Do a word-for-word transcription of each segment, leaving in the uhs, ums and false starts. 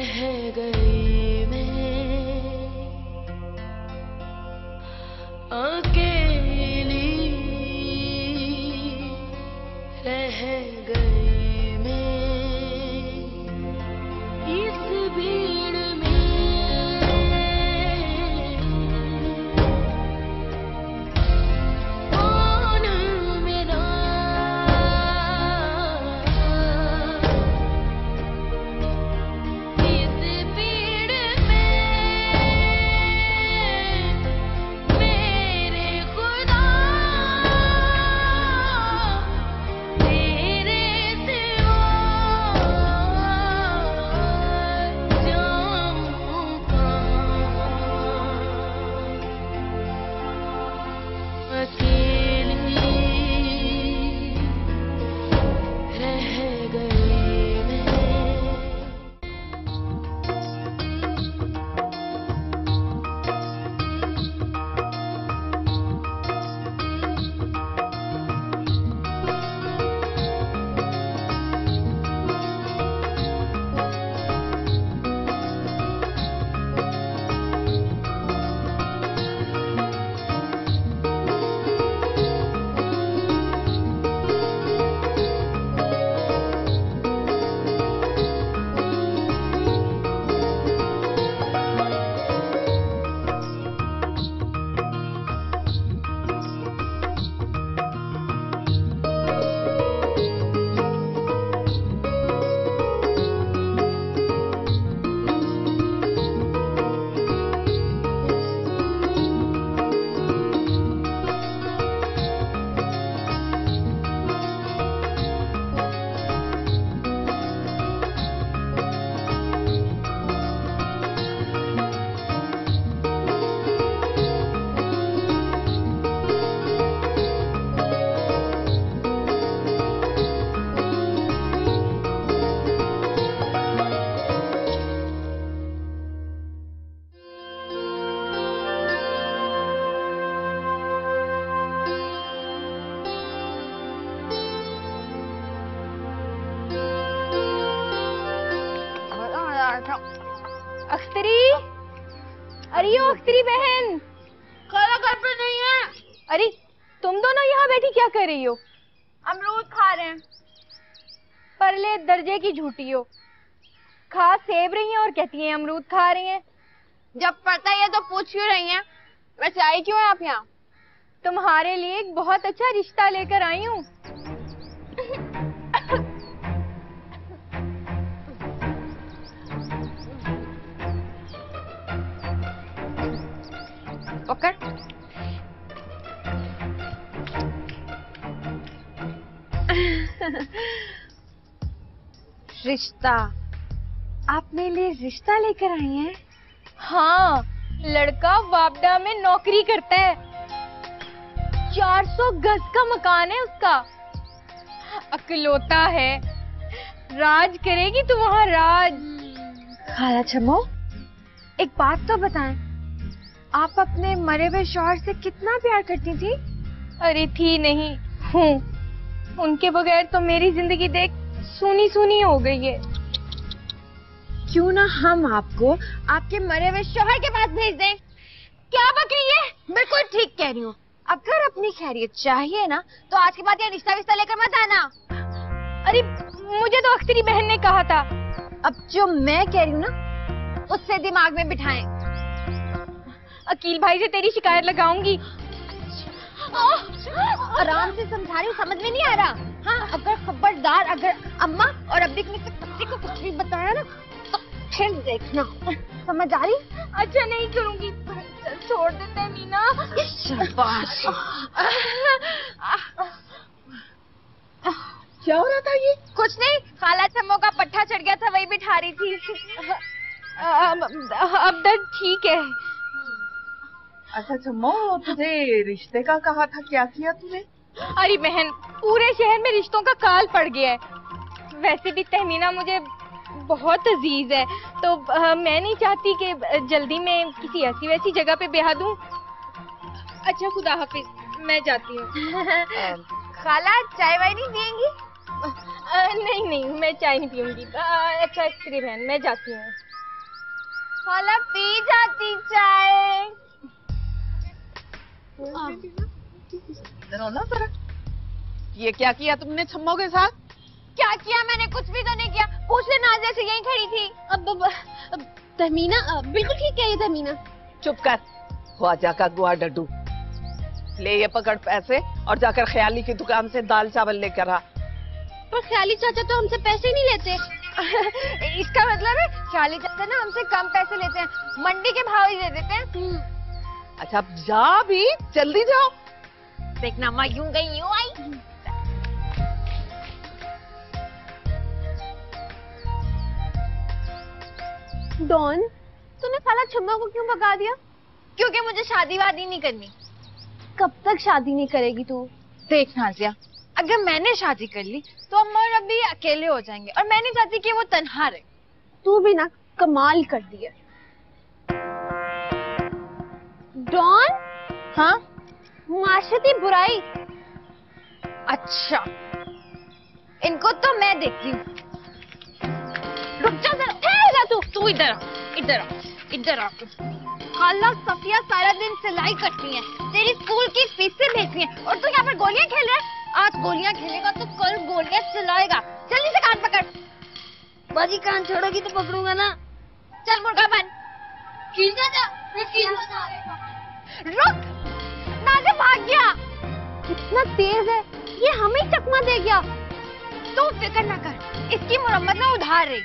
रह गई मैं अकेली, रह गई मैं इस भीड़ में। कौन मेरा इस भीड़ में, मेरे खुदा तेरे सिवा जाऊं कहाँ। अकेली रह गई मैं। अख्तरी, अरे यो अख्तरी बहन, खाला घर पे नहीं है। अरे तुम दोनों यहाँ बैठी क्या कर रही हो? अमरूद खा रहे हैं। परले दर्जे की झूठी हो, खा सेब रही हैं और कहती हैं अमरूद खा रही हैं। जब पता ही है तो पूछ क्यों रही हैं? वैसे आई क्यों है आप यहाँ? तुम्हारे लिए एक बहुत अच्छा रिश्ता लेकर आई हूँ। पकड़। रिश्ता? आप मेरे लिए रिश्ता लेकर आई हैं? हाँ, लड़का वापडा में नौकरी करता है, चार सौ गज का मकान है उसका, अकलौता है, राज करेगी तो वहाँ राज। खाला छमो, एक बात तो बताएं, आप अपने मरे हुए शौहर से कितना प्यार करती थी? अरे थी नहीं, हूँ। उनके बगैर तो मेरी जिंदगी देख सूनी सूनी हो गई है। क्यों ना हम आपको आपके मरे हुए शौहर के पास भेज दें? क्या बक रही है? बिल्कुल ठीक कह रही हूँ। अगर अपनी खैरियत चाहिए ना तो आज के बाद ये रिश्ता विश्ता लेकर मत आना। अरे मुझे तो अख्तरी बहन ने कहा था। अब जो मैं कह रही हूँ ना उससे दिमाग में बिठाएं। अकील भाई से तेरी शिकायत लगाऊंगी। आराम से समझा रही हूँ, समझ में नहीं आ रहा? हाँ, अगर खबरदार अगर अम्मा और अब्बी ने किसी को कुछ भी बताया ना तो फिर देखना। समझ आ रही? अच्छा नहीं करूंगी, छोड़ देते हैं मीना। शाबाश। क्या हो रहा था ये? कुछ नहीं, खाला छम्मो का पट्टा चढ़ गया था, वही बिठा रही थी। अब अब दर्द ठीक है। अच्छा छम्मो, तुझे रिश्ते का कहा था, क्या किया तूने? अरे बहन, पूरे शहर में रिश्तों का काल पड़ गया है। वैसे भी तहमीना मुझे बहुत अजीज है, तो आ, मैं नहीं चाहती कि जल्दी में किसी ऐसी वैसी जगह पे ब्याह दूं। अच्छा खुदा हाफिज, मैं जाती हूँ। खाला चाय वाय नहीं पियेंगी? अ, नहीं नहीं, मैं चाय नहीं पीऊंगी। अ, अच्छा तेरी बहन, मैं जाती हूँ। खाला पी जाती चाय। इधर हो ना जरा। ये क्या किया तुमने छम्मो के साथ? क्या किया मैंने? कुछ भी तो नहीं किया। पूछ ले, नाजिया से यहीं खड़ी थी। अब, अब, अब तहमीना बिल्कुल ठीक है ये तहमीना। चुप कर, ख्वाजा का गुआ डड्डू। ले ये पकड़ पैसे और जाकर ख्याली की दुकान से दाल चावल लेकर आ। पर ख्याली चाचा तो हमसे पैसे ही नहीं लेते। इसका मतलब है ख्याली चाचा ना हमसे कम पैसे लेते हैं, मंडी के भाव ही दे देते हैं। अच्छा अब जा भी, जल्दी जाओ। देखना अम्मा यूं गई यूं आई। डॉन, तूने खाला छम्मा को क्यों भगा दिया? क्योंकि मुझे शादी वादी नहीं करनी। कब तक शादी नहीं करेगी तू? देख नाजिया, अगर मैंने शादी कर ली तो अम्मा और अब्बी अकेले हो जाएंगे और मैं नहीं चाहती कि वो तन्हा रहे। तू भी ना कमाल कर दी है। डॉन? हाँ? मुआशरती बुराई। अच्छा, इनको तो मैं देखती हूँ। रुक जा जरा, ठहर जा तू। तू इधर आ, इधर आ, इधर आ। खाला सफिया सारा दिन सिलाई करती है, तेरी स्कूल की फीसें भेजती है और तू यहाँ पर गोलियां खेल रहा है। आज गोलियां खेलेगा तो कल गोलियां चलाएगा। जल्दी से कान पकड़। बाजी कान छोड़ोगी तो पकड़ूंगा ना। चल मुर्गा बन। खींचा जा, रुक। नाज़िया भाग गया। कितना तेज है ये, हमें ही चकमा दे गया। तू फिक्र ना कर, इसकी मुरम्मत में उधार रही।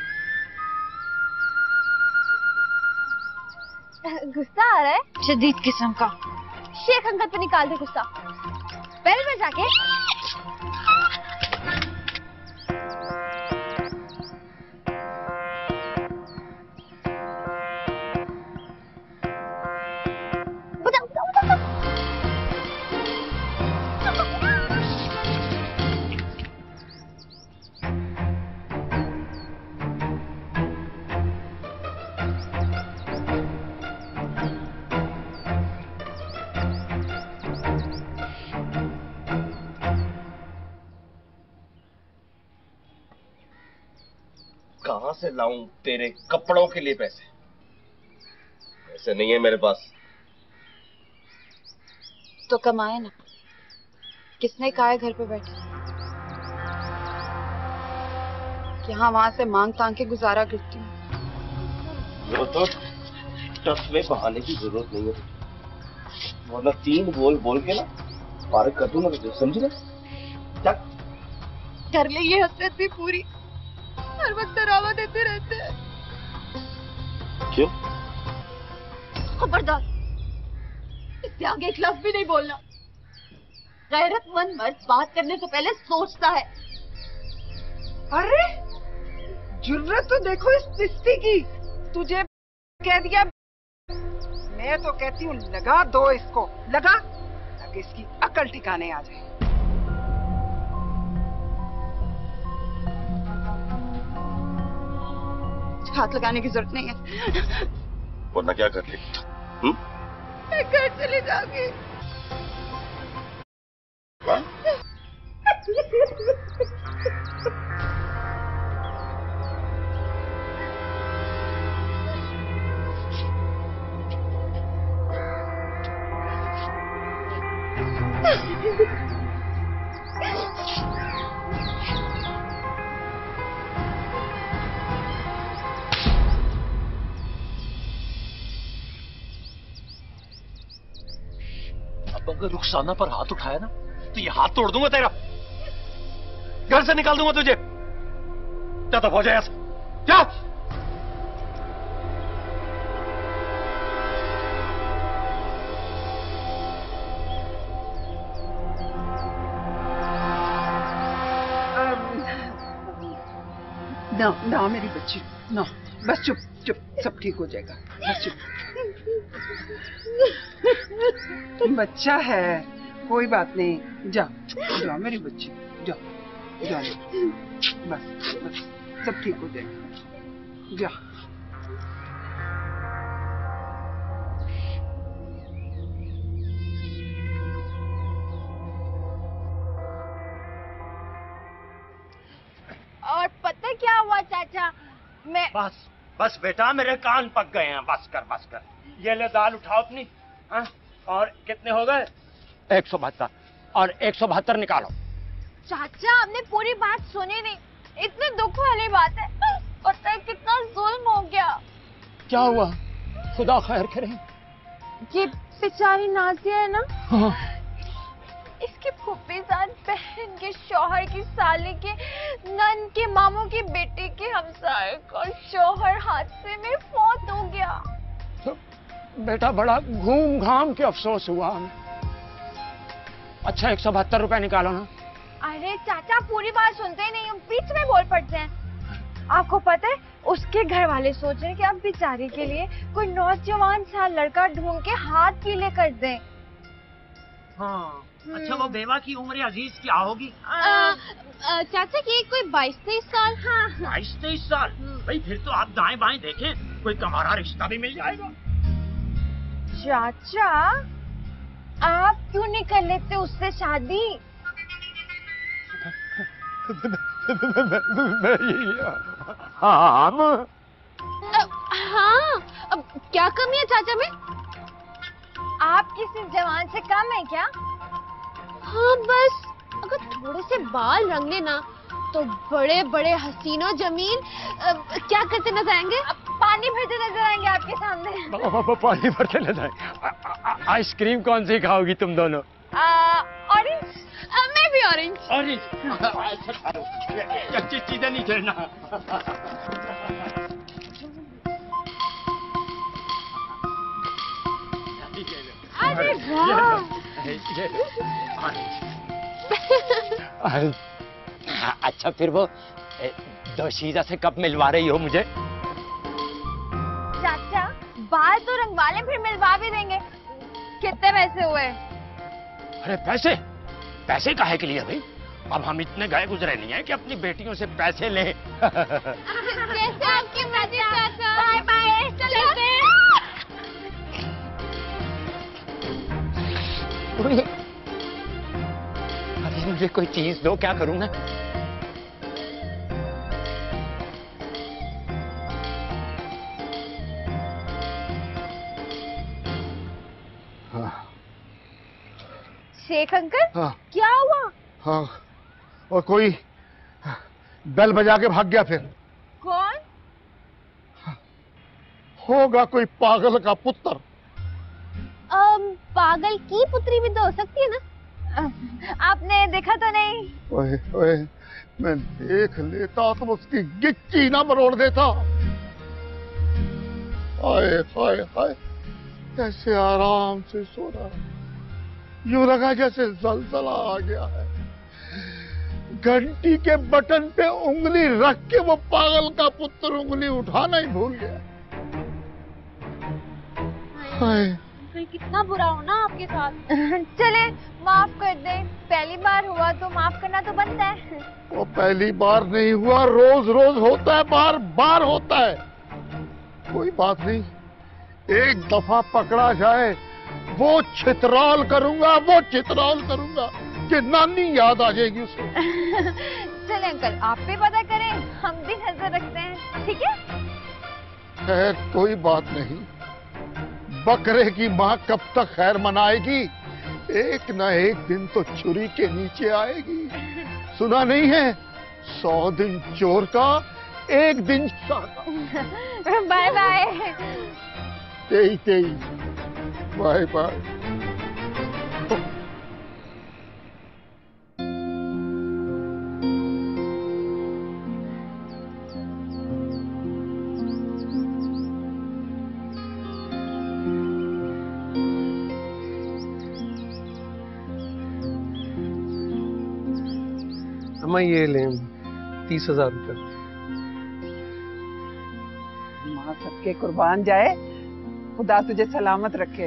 गुस्सा आ रहा है? शदीद किस्म का। शेख अंकल पे निकाल दे गुस्सा। बेल में जाके। बजा, बजा, बजा, बजा। कहां से लाऊं तेरे कपड़ों के लिए पैसे? पैसे नहीं है मेरे पास। तो कमाए ना, किसने कहा है घर पे बैठे? यहाँ वहां से मांग तांग के गुजारा करती हूँ। वो तो टस में बहाने की जरूरत नहीं है, वरना तीन बोल बोल के ना पार्क कर दूंगा तुझे, समझ रहे? चल। कर ले ये हसरत भी पूरी, हर वक्त डरावा देते रहते हैं। क्यों? खबरदार, इससे आगे एक लफ्ज भी नहीं बोलना। गैरतमंद मर्द बात करने से पहले सोचता है। अरे जुर्रत तो देखो इस पिस्ती की, तुझे कह दिया। मैं तो कहती हूँ लगा दो इसको, लगा, ताकि इसकी अकल ठिकाने आ जाए। हाथ लगाने की जरूरत नहीं है। वरना क्या कर ले? हम्म? मैं घर चली जाऊंगी। अगर रुखसाना पर हाथ उठाया ना तो ये हाथ तोड़ दूंगा तेरा, घर से निकाल दूंगा तुझे। जा तो हो जाए, जा। ना ना मेरी बच्ची, ना, बस चुप चुप, सब ठीक हो जाएगा, बस चुप। बच्चा है, कोई बात नहीं, जा जा मेरी बच्ची, जा जा, बस बस सब ठीक हो जाएगा, जा। पता क्या हुआ चाचा, मैं बस बस बेटा, मेरे कान पक गए हैं। बस कर बस कर। ये ले दाल उठाओ अपनी। हाँ? और कितने हो गए? एक सौ बहत्तर। और एक सौ बहत्तर निकालो। चाचा आपने पूरी बात सुनी नहीं, इतने दुख वाली बात है। पता है कितना जुल्म हो गया। क्या हुआ? खुदा खैर करे। ये बेचारी नाजिया है ना, हाँ। इसके फूफीजान बहन के शौहर की साली के नन के मामू की बेटी के हमसाये का शौहर हादसे में फौत हो गया। तो बेटा बड़ा घूम घाम के अफसोस हुआ हमें। अच्छा एक सौ बहत्तर रुपए निकालो ना। अरे चाचा पूरी बात सुनते ही नहीं, हम बीच में बोल पड़ते हैं। आपको पता है उसके घर वाले सोच रहे हैं कि आप बेचारी के लिए कोई नौजवान सा लड़का ढूंढ के हाथ पीले कर दें। हाँ। अच्छा वो बेवा की उम्र अजीज क्या होगी? चाचा ये कोई बाईस तेईस साल। हाँ बाईस तेईस साल? भाई फिर तो आप दाएं बाएं देखें, कोई कमारा रिश्ता भी मिल जाएगा। चाचा आप क्यों नहीं कर लेते उससे शादी? हाँ हाँ, अब क्या कमी है चाचा में? आप किसी जवान से कम है क्या? हाँ बस अगर थोड़े से बाल रंग लेना तो बड़े बड़े हसीनो जमीन क्या करते नजर आएंगे? पानी भरते नजर आएंगे आपके सामने। पानी भरते नजर आएंगे। आइसक्रीम कौन सी खाओगी तुम दोनों? ऑरेंज। मैं भी ऑरेंज। ऑरेंज अच्छी चीजें नहीं खेलना। अरे वाह। अच्छा फिर वो दोशीजा से कब मिलवा रही हो मुझे? चाचा बाल तो रंगवा लें फिर मिलवा भी देंगे। कितने पैसे हुए? अरे पैसे? पैसे काहे के लिए भाई? अब हम इतने गए गुजरे नहीं हैं कि अपनी बेटियों से पैसे लें। जैसे आपकी मर्जी चाचा। Bye bye. चलते हैं। अरे मुझे कोई चीज दो, क्या करूं मैं? हाँ। शेख अंकल। हाँ। क्या हुआ? हाँ और कोई बेल बजा के भाग गया। फिर कौन? होगा कोई पागल का पुत्र। अम, पागल की पुत्री भी तो हो सकती है ना? आपने देखा तो नहीं? ओए ओए मैं देख लेता तो उसकी गिच्ची ना मरोड़ देता। हाय हाय हाय कैसे आराम से सो रहा, यूं लगा जैसे जलजला आ गया है। घंटी के बटन पे उंगली रख के वो पागल का पुत्र उंगली उठाना ही भूल गया। हाय कितना बुरा हो ना आपके साथ। चले माफ कर दे, पहली बार हुआ तो माफ करना तो बनता है। वो पहली बार नहीं हुआ, रोज रोज होता है, बार बार होता है। कोई बात नहीं, एक दफा पकड़ा जाए वो छितराल करूंगा, वो छितराल करूंगा कि नानी याद आ जाएगी उसको। चले अंकल आप भी पता करें, हम भी नजर रखते हैं, ठीक है? खैर कोई बात नहीं, बकरे की माँ कब तक खैर मनाएगी? एक न एक दिन तो छुरी के नीचे आएगी। सुना नहीं है, सौ दिन चोर का एक दिन शाह का। Bye bye. तेई तेई बाय बाय। अम्मा ये लें तीस हजार रुपये। माँ सबके कुर्बान जाए, खुदा तुझे सलामत रखे।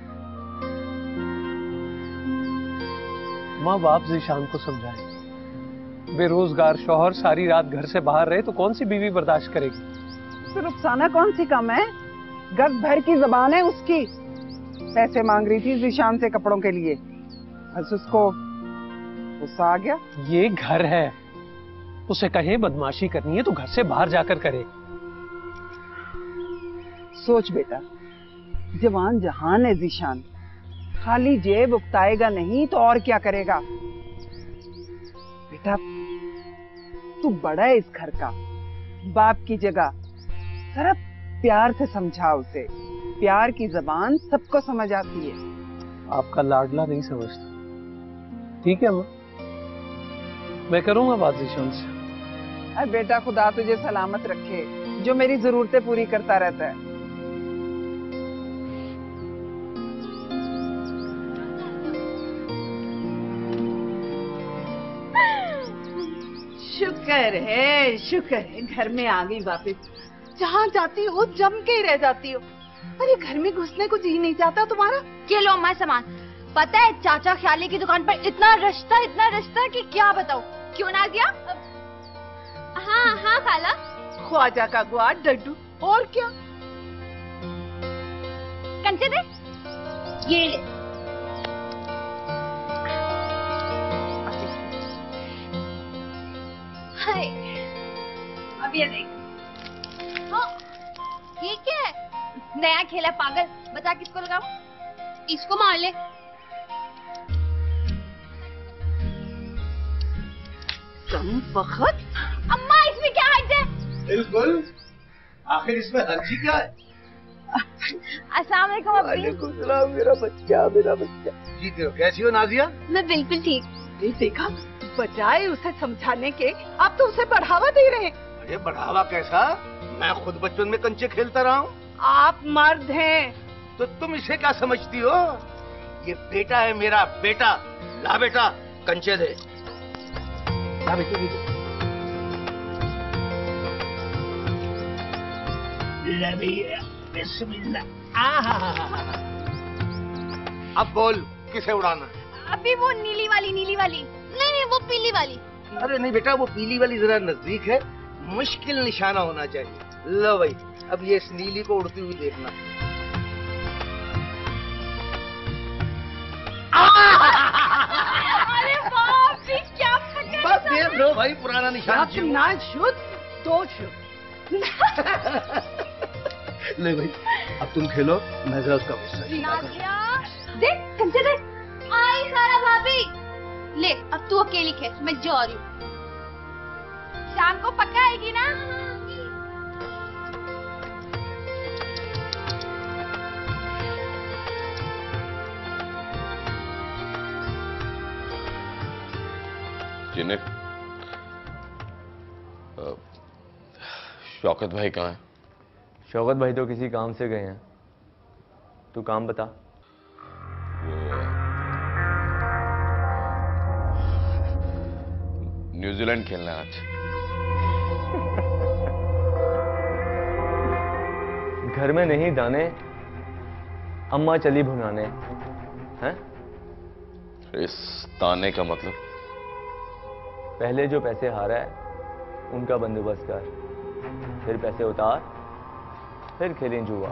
माँ बाप जीशान को समझाए, बेरोजगार शौहर सारी रात घर से बाहर रहे तो कौन सी बीवी बर्दाश्त करेगी? तो रुखसाना कौन सी कम है? गज भर की जबान है उसकी। पैसे मांग रही थी जीशान से कपड़ों के लिए, बस उसको गुस्सा आ गया। ये घर है, उसे कहें बदमाशी करनी है तो घर से बाहर जाकर करे। सोच बेटा, जवान जहान है जीशान, खाली जेब उकताएगा नहीं तो और क्या करेगा। बेटा तू बड़ा है इस घर का, बाप की जगह जरा प्यार से समझा उसे। प्यार की जबान सबको समझ आती है। आपका लाडला नहीं समझता। ठीक है अम्मा, मैं करूंगा बात जीशान से। अरे बेटा खुदा तुझे सलामत रखे, जो मेरी जरूरतें पूरी करता रहता है। शुक्र है, शुक्र है घर में आ गई वापस। जहाँ जाती हो जम के ही रह जाती हो। अरे घर में घुसने को जी नहीं जाता तुम्हारा? ये लो अम्मा सामान। पता है चाचा ख्याली की दुकान पर इतना रश्ता इतना रश्ता कि क्या बताओ। क्यों ना गया? हाँ हाँ खाला। ख्वाजा का गुआ डड्डू और क्या। कंचे दे ये ले। हाय अब ये देख। हाँ ये क्या है? नया खेला पागल। बता किसको लगाऊं? इसको मार ले। कम वक्त। अम्मा इसमें क्या हर्ज है? बिल्कुल, आखिर इसमें हर्जी क्या है? अस्सलाम वालेकुम अब्बी। वालेकुम सलाम मेरा बच्चा, मेरा बच्चा। जी कैसी हो नाजिया? मैं बिल्कुल ठीक। ये देखा, बजाय उसे समझाने के आप तो उसे बढ़ावा दे रहे हैं। अरे बढ़ावा कैसा? मैं खुद बचपन में कंचे खेलता रहा हूँ। आप मर्द हैं तो तुम इसे क्या समझती हो? ये बेटा है मेरा बेटा। ला बेटा कंचे दे। ला बेटे दे। ले भैया बिस्मिल्लाह। अब बोल किसे उड़ाना? अभी वो नीली वाली नीली वाली। नहीं नहीं वो पीली वाली। अरे नहीं बेटा, वो पीली वाली जरा नजदीक है, मुश्किल निशाना होना चाहिए। लो भाई, अब ये इस नीली को उड़ती हुई देखना। अरे बाप रे क्या पकड़। बस देख लो भाई, पुराना निशान। ना शुद्ध दो शुद्ध। ले भाई, अब तुम खेलो, मैं जरा उसका गुस्सा। नाजिया देख कंचे दे। आई सारा भाभी ले। अब तू अकेली खेल, मैं जा रही हूँ। शाम को पक्का आएगी ना? जिन्हें शौकत भाई कहाँ है? शौकत भाई तो किसी काम से गए हैं। तू काम बता। न्यूजीलैंड खेलना है आज। घर में नहीं दाने, अम्मा चली भुनाने हैं। इस ताने का मतलब? पहले जो पैसे हारा है उनका बंदोबस्त कर, फिर पैसे उतार, फिर खेलें जुआ।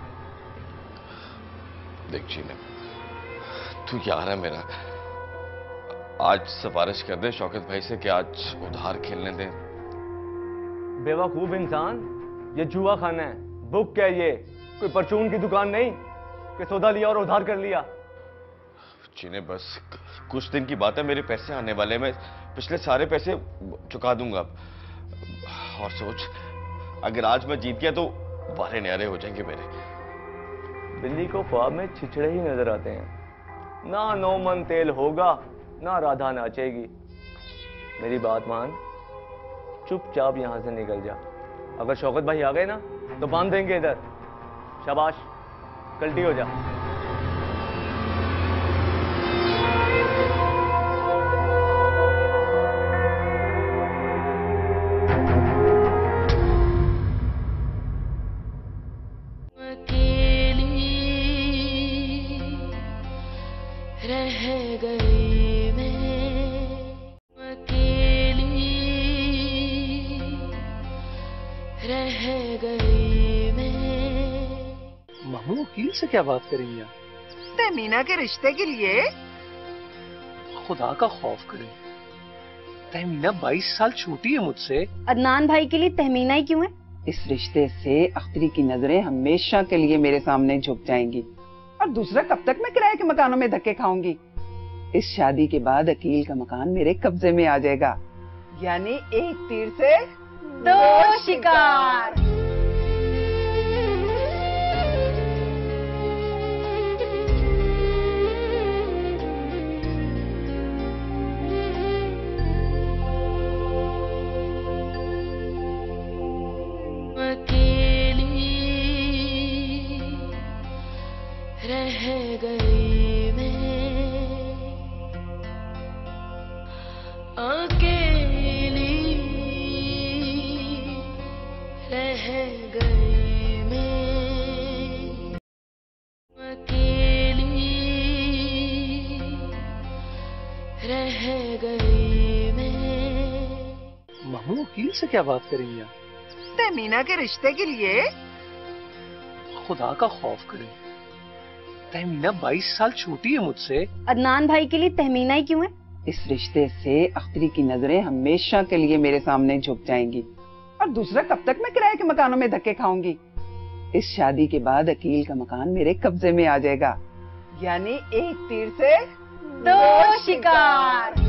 देख जीने, तू यार है मेरा, आज सिफारिश कर दे शौकत भाई से कि आज उधार खेलने दे। बेवकूफ इंसान, ये जुआ खाना है। बुक क्या ये? कोई परचून की दुकान नहीं कि सौदा लिया और उधार कर लिया। जीने बस कुछ दिन की बात है, मेरे पैसे आने वाले, मैं पिछले सारे पैसे चुका दूंगा। और सोच, अगर आज मैं जीत गया तो वारे न्यारे हो जाएंगे मेरे। बिल्ली को ख्वाब में छिछड़े ही नजर आते हैं। ना नौ मन तेल होगा, ना राधा नाचेगी। मेरी बात मान, चुपचाप यहां से निकल जा। अगर शौकत भाई आ गए ना तो बांध देंगे इधर। शाबाश, कल्टी हो जा। रह गई मैं अकेली, रह गई मैं। मामू वकील से क्या बात करेंगे आप? मीना के रिश्ते के लिए। खुदा का खौफ करें, तहमीना बाईस साल छोटी है मुझसे। अदनान भाई के लिए तहमीना ही क्यों है? इस रिश्ते से अख्तरी की नजरें हमेशा के लिए मेरे सामने झुक जाएंगी। और दूसरा, कब तक मैं किराए के मकानों में धक्के खाऊंगी? इस शादी के बाद अकील का मकान मेरे कब्जे में आ जाएगा। यानी एक तीर से दो शिकार। रह गई मैं अकेली, रह गई मैं अकेली, रह गई मैं। मामू वकील से क्या बात करेंगे आप? तहमीना के रिश्ते के लिए। खुदा का खौफ करें, तहमीना बाईस साल छोटी है मुझसे। अदनान भाई के लिए तहमीना ही क्यों है? इस रिश्ते से अख्तरी की नजरें हमेशा के लिए मेरे सामने झुक जाएंगी। और दूसरा, कब तक मैं किराए के मकानों में धक्के खाऊंगी? इस शादी के बाद अकील का मकान मेरे कब्जे में आ जाएगा। यानी एक तीर से दो शिकार।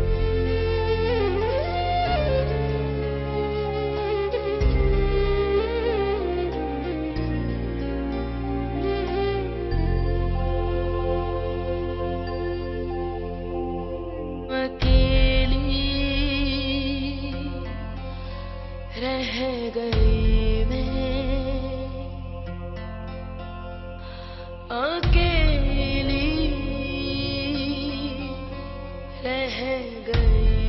रह गई मैं अकेली, रह गई।